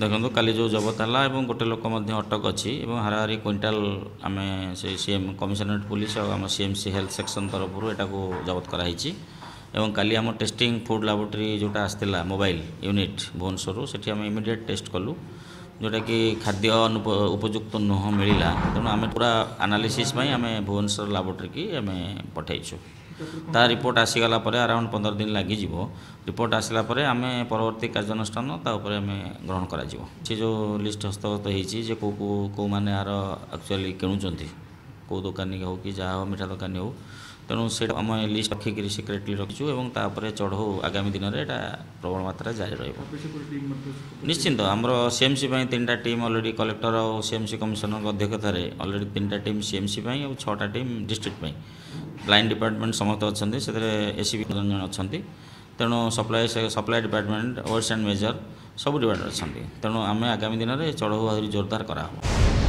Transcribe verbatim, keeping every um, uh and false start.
देखो काली जो जबत है गोटे लोक अटक अच्छी हाराहारी क्विंटाल आम से सीएम कमिशनरेट पुलिस और आम सीएमसी हेल्थ सेक्शन तरफ यहाँ को जबत कराई काली आम टेस्टिंग फूड लैबोरेटरी जोटा आसला मोबाइल यूनिट भुवनेश्वर से आम इमिडिएट टेस्ट कलु जोटा कि खाद्य उपयुक्त नुह मिलला तेणु आम पूरा एनालिसिस आम भुवनेश्वर लैबोरेटरी की आम पठाइछु ता रिपोर्ट आसीगला अराउंड पंद्रह दिन लगी रिपोर्ट आसला आम परवर्ती कार्यानुष्ठान तापर आम ग्रहण करा से जो लिस्ट हस्तगत होती कौ कौ मैंने यार एक्चुअली किणुंट कौ दुकानी हो कि जहाँ हो मिठा दुकानी हो तेणु से आम लिस्ट रखिक सिक्रेटली रखीचु और तापर चढ़ऊ आगामी दिन में प्रबल मात्रा जारी रहा निश्चिंत आमर सीएमसी तीन टा टीम अलरेडी कलेक्टर और सीएमसी कमिशनर अध्यक्षतार अलरेडी तीन टा टीम सीएमसी और छटा टीम डिस्ट्रिक्ट लाइन डिपार्टमेंट समस्त अच्छा से एसीबी जन जन अच्छा तेणु supply supply department words and major sub department अच्छा तेणु आम आगामी दिन में चढ़ऊ आहरी जोरदार करा।